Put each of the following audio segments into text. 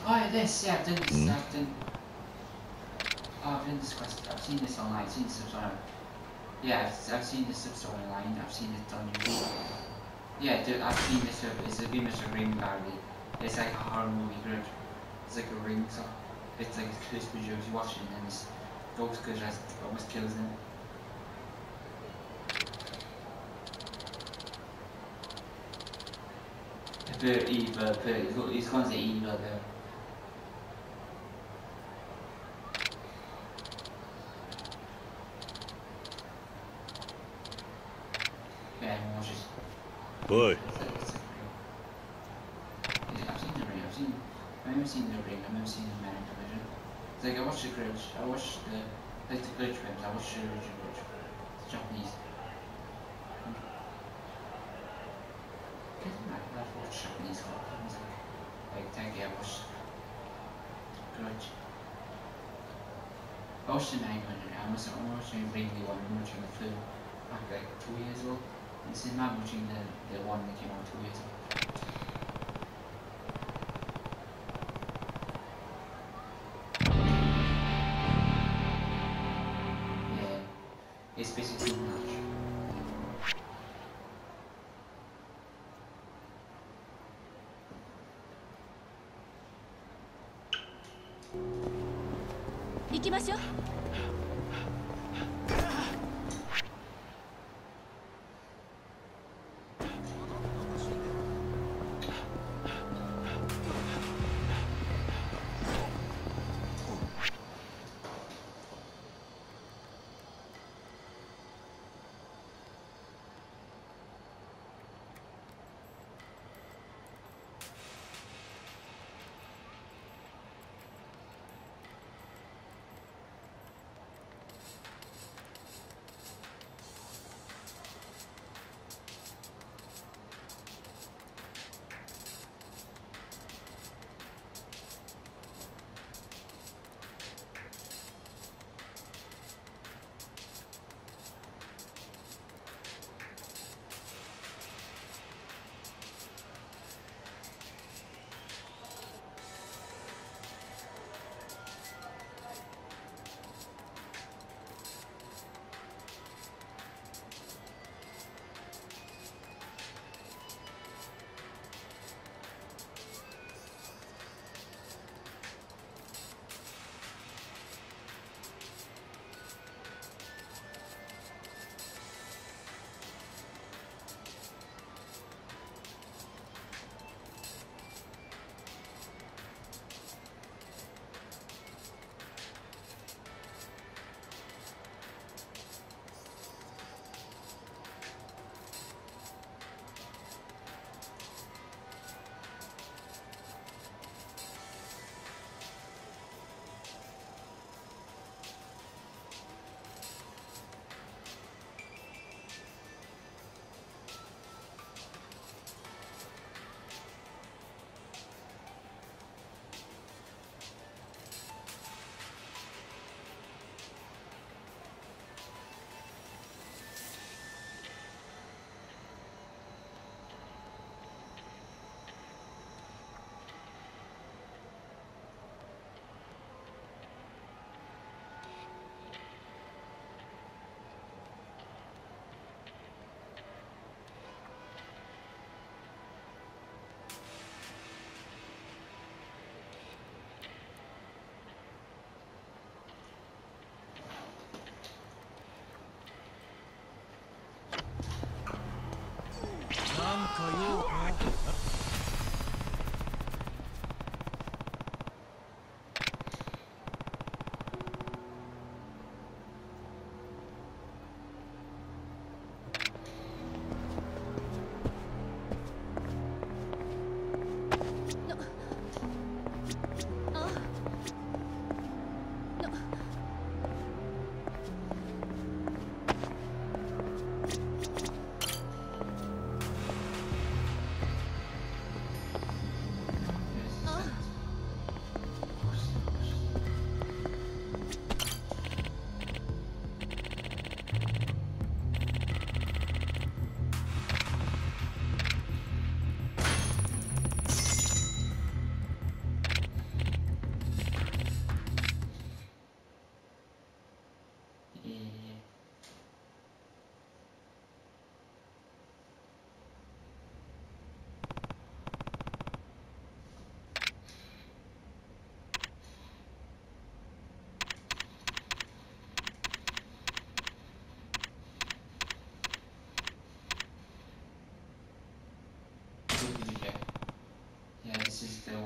Oh, this, yeah, I've done this, I've done this quest, I've seen this online, I've seen this subs online. Yeah, I've seen this subs online, I've seen it on YouTube. Yeah, dude, I've seen this, it's a famous ring barely. It's like a horror movie grid. It's like a ring, so it's like a twist video, you watch it and then this ghost goes almost kills them. Very evil, he's going to say evil there. Yeah, I'm watching. Boy. I've seen the ring, I remember seeing the ring, I remember seeing the man division. It's like I watched the Grudge, I watched the Grudge films, I watched the original Grudge. It's Japanese. I've watched Japanese films, like thank you, I watched Grudge. I watched the manga I'm watching Ringly one, I'm watching the film back like 2 years ago. And since I'm watching the one that came out 2 years ago. It's basically too much.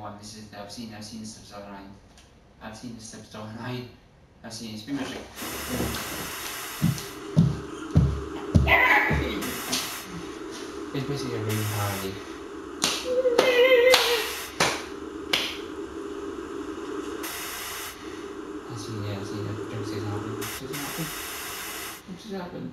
one. This is I've seen the substoryline. I've seen the substoryline. I've seen it's pretty much like it's basically a Ring parody. I've seen the jump scares happen. What just happened?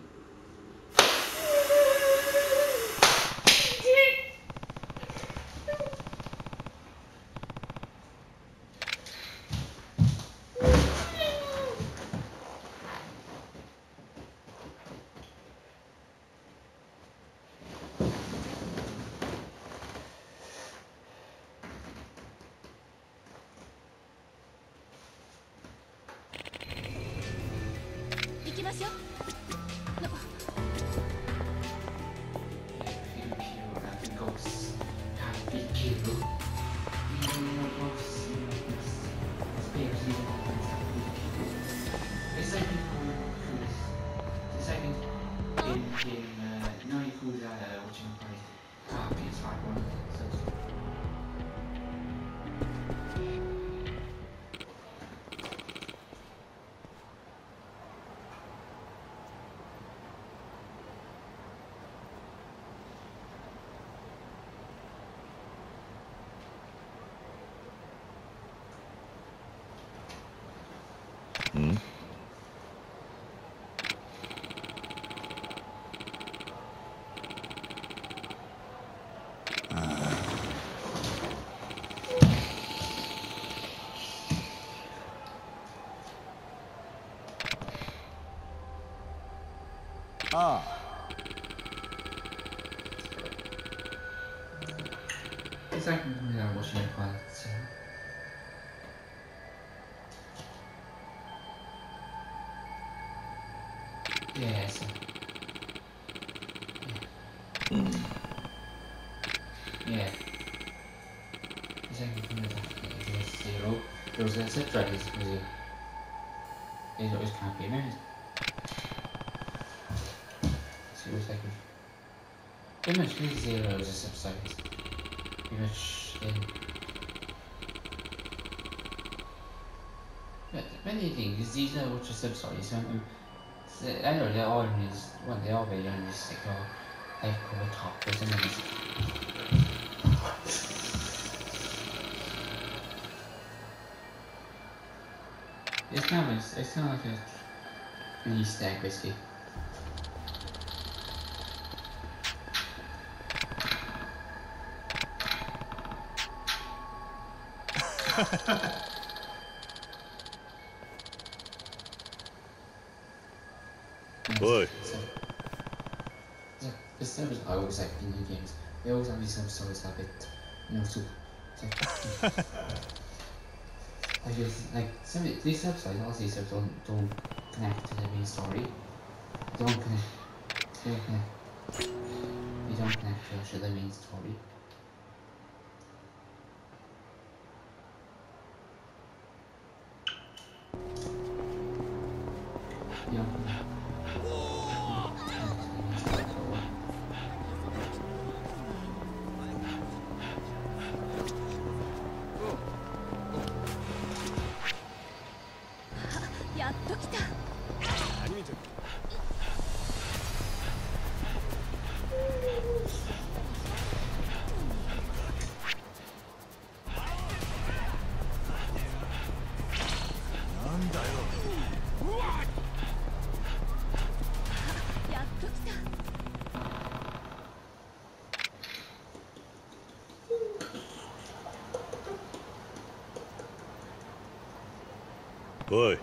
It's like watching it quite. Yeah, so. Yeah. It's like zero. There was a set right, it always can't be married. So it was like pretty much 0 is a subsize. Pretty much in but many things these are which are subsides. So, I know they're all in this well they all very on this like life cover top or something. It's kind of like an Easter egg whiskey. Boy. So the servers I always like in new games. They always have these stories that bit, soup. I just like some of these episodes, all these episodes don't connect to the main story. They don't connect to actually the main story. You don't connect. Boy.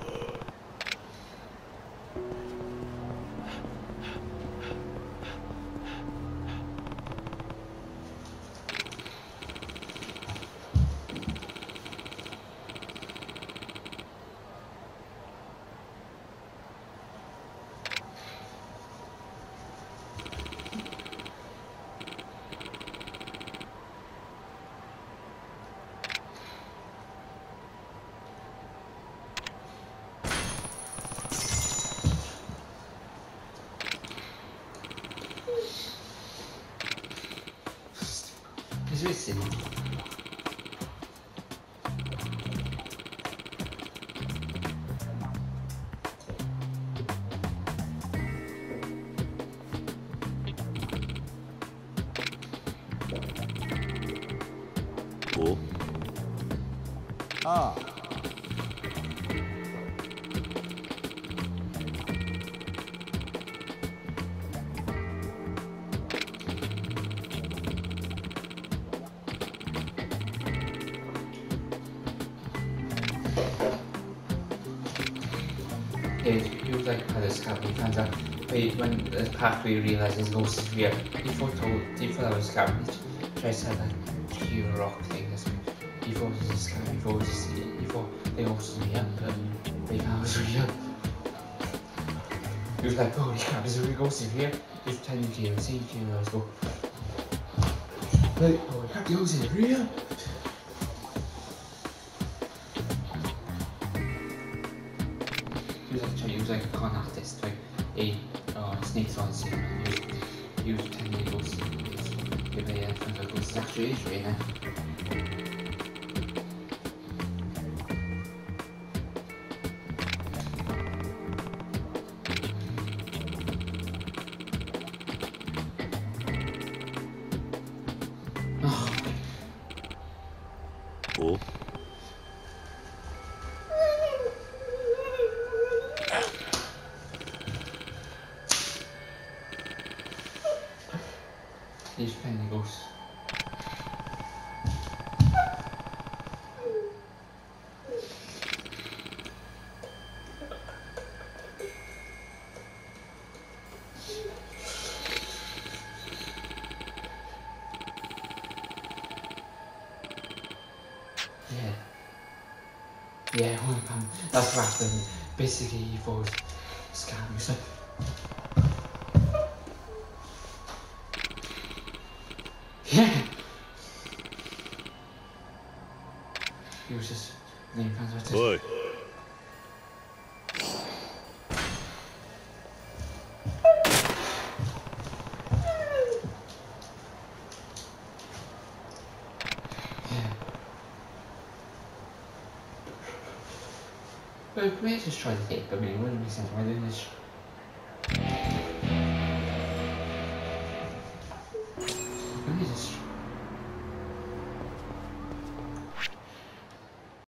It's really silly. Ah. Yeah, he was like had a scout. He finds out when the pathway realizes ghost is real. He thought that was a scout. He tries to like cue a rock thing. He thought it was a scout. He thought the ghost was real, but he found it was real. He was like, holy crap, is there a ghost in here? He's telling Kira, seeing Kira, let's go. Like, holy crap, the ghost is real. He was like a con artist, like a snake on scene. He was pretending the ghost. If they found the ghost actually is real now. Oh. He's playing the ghost. Yeah, that's what happened. Basically, he thought scam. He was like, yeah. He was just name fans were just. Boy. Yeah. But we may just try to take. I mean, it wouldn't make sense. Why didn't this?